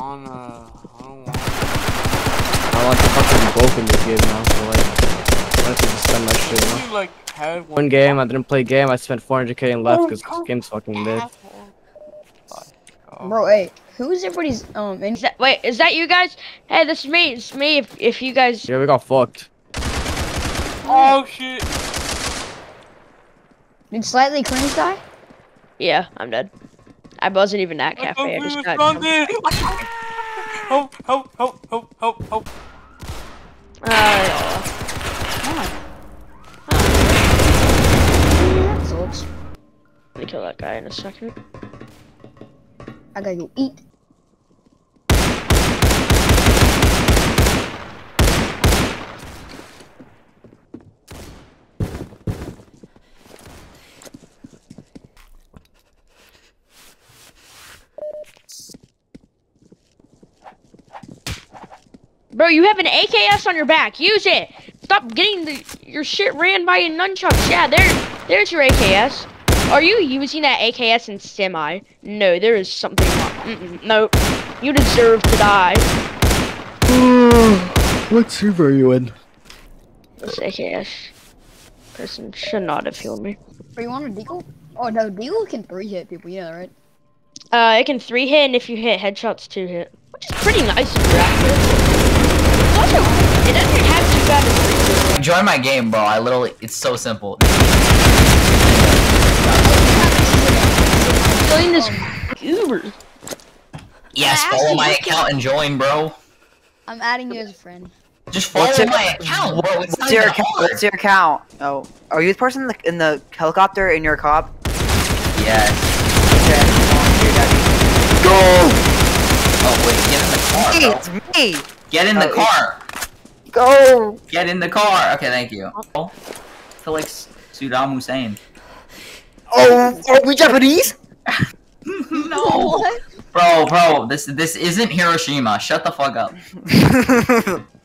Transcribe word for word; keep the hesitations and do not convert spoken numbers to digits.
On, uh, I don't want. I want to fucking broke in this game now, so like, I want to just spend my shit, you know? You, like, have One game, I didn't play game, I spent four hundred K and left because this game's fucking lit. Bro, hey, who's everybody's um? Is that, wait, is that you guys? Hey, this is me. It's me. If if you guys. Yeah, we got fucked. Oh shit! Did Slightly Cringe die? Yeah, I'm dead. I wasn't even at cafe. I just got. Help! Help! Help! Help! Help! Help! Uh, Come on. Results. Let me kill that guy in a second. I gotta go eat. Bro, you have an A K S on your back. Use it. Stop getting the, your shit ran by your nunchucks. Yeah, there, there's your A K S. Are you using that A K S in semi? No, there is something wrong. Mm-mm, nope. You deserve to die. What server are you in? This A K S person should not have healed me. Are you on a deagle? Oh no, deagle can three hit people. You know that, right? Uh, it can three hit, and if you hit headshots, two hit, which is pretty nice of you, actually. It's also, it doesn't have too bad of three hit. Join my game, bro. I literally, it's so simple. Join this Uber. Yes, follow my account and join, bro. I'm adding you as a friend. Just follow What's your- my account, bro. It's What's not your even account? hard. What's your account? Oh, are you the person in the, in the helicopter in your cop? Yes. Okay. Go! Oh wait, get in the car, Hey, bro. it's me. Get in the Oh, car. Go! Get in the car. Okay, thank you. Oh, I feel like Saddam Hussein. Oh, are we Japanese? No. What? Bro, bro, this this isn't Hiroshima. Shut the fuck up.